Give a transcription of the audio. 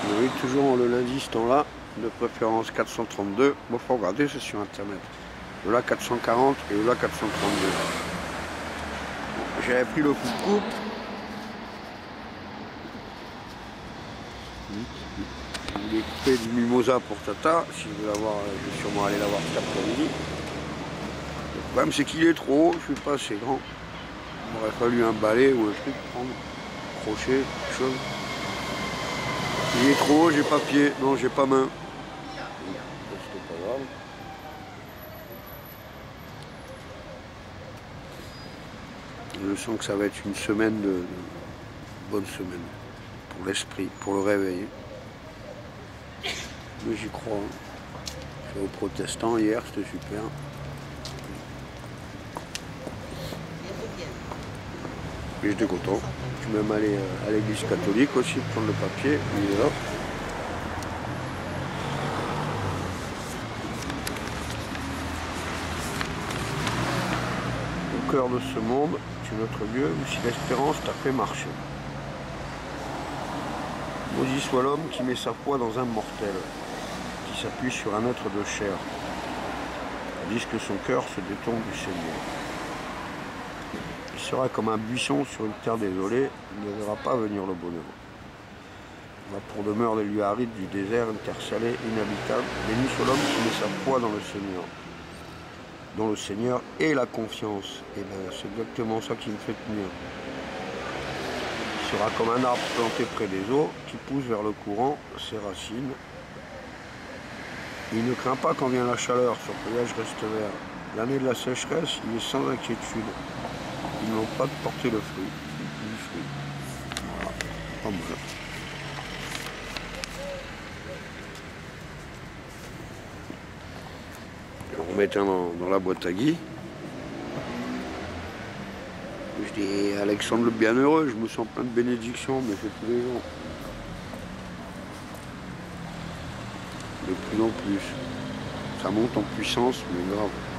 Oui, toujours le lundi ce temps-là, de préférence 432. Bon, faut regarder, c'est sur internet. Le là 440 et le là 432. Bon, j'avais pris le coup de coupe. Je voulais couper du mimosa pour Tata. Si je veux l'avoir, je vais sûrement aller l'avoir cet après-midi. Le problème c'est qu'il est trop haut, je suis pas assez grand. Il m'aurait fallu un balai ou un truc prendre, crochet, quelque chose. Il est trop haut, j'ai pas pied, non j'ai pas main. C'est pas grave. Je sens que ça va être une semaine de bonne semaine. Pour l'esprit, pour le réveil. Mais j'y crois. Je suis aux protestants hier, c'était super. Et j'étais content. Je suis même allé à l'église catholique aussi prendre le papier. Il est là. Au cœur de ce monde, tu es notre Dieu, ou si l'espérance t'a fait marcher. Maudit soit l'homme qui met sa foi dans un mortel, qui s'appuie sur un être de chair, tandis que son cœur se détourne du Seigneur. Il sera comme un buisson sur une terre désolée, il ne verra pas venir le bonheur. Il va pour demeure des lieux arides du désert, une terre salée, inhabitable. Béni soit l'homme qui met sa foi dans le Seigneur, dont le Seigneur est la confiance. Et bien c'est exactement ça qui me fait tenir. Il sera comme un arbre planté près des eaux, qui pousse vers le courant, ses racines. Il ne craint pas quand vient la chaleur, son feuillage reste vert. L'année de la sécheresse, il est sans inquiétude. Il ne manque pas de porter le fruit. Du fruit. Voilà, pas mal. On remet un dans la boîte à Guy. Je dis Alexandre le Bienheureux, je me sens plein de bénédictions, mais c'est tous les jours. De plus en plus. Ça monte en puissance, mais grave.